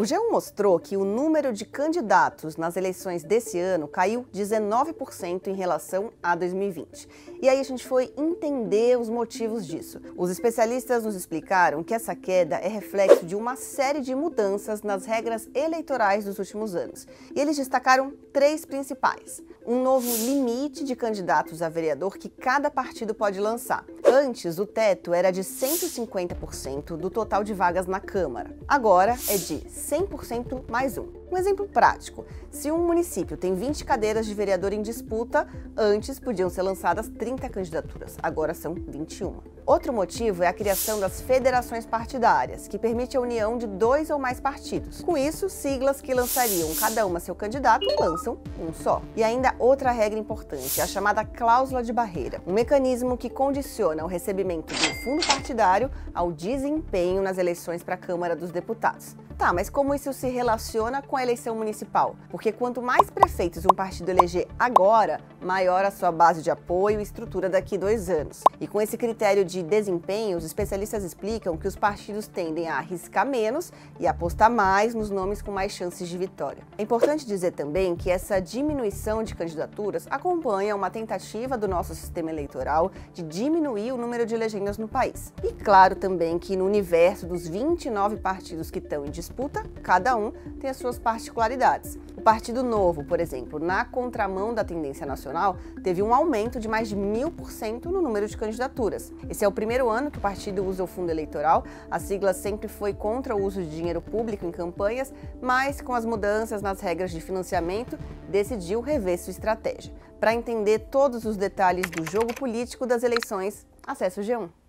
O G1 mostrou que o número de candidatos nas eleições desse ano caiu 19% em relação a 2020. E aí a gente foi entender os motivos disso. Os especialistas nos explicaram que essa queda é reflexo de uma série de mudanças nas regras eleitorais dos últimos anos. E eles destacaram 3 principais. Um novo limite de candidatos a vereador que cada partido pode lançar. Antes, o teto era de 150% do total de vagas na Câmara. Agora é de 100% mais um. Um exemplo prático: se um município tem 20 cadeiras de vereador em disputa, antes podiam ser lançadas 30 candidaturas, agora são 21. Outro motivo é a criação das federações partidárias, que permite a união de 2 ou mais partidos. Com isso, siglas que lançariam cada uma seu candidato lançam um só. E ainda outra regra importante, a chamada cláusula de barreira, um mecanismo que condiciona o recebimento do fundo partidário ao desempenho nas eleições para a Câmara dos Deputados. Tá, mas como isso se relaciona com a eleição municipal? Porque quanto mais prefeitos um partido eleger agora, maior a sua base de apoio e estrutura daqui 2 anos. E com esse critério de desempenho, os especialistas explicam que os partidos tendem a arriscar menos e apostar mais nos nomes com mais chances de vitória. É importante dizer também que essa diminuição de candidaturas acompanha uma tentativa do nosso sistema eleitoral de diminuir o número de legendas no país. E claro também que no universo dos 29 partidos que estão em disputa, cada um tem as suas particularidades. O Partido Novo, por exemplo, na contramão da tendência nacional, teve um aumento de mais de 1000% no número de candidaturas. Esse é o primeiro ano que o partido usa o fundo eleitoral. A sigla sempre foi contra o uso de dinheiro público em campanhas, mas com as mudanças nas regras de financiamento, decidiu rever sua estratégia. Para entender todos os detalhes do jogo político das eleições, acesse o G1.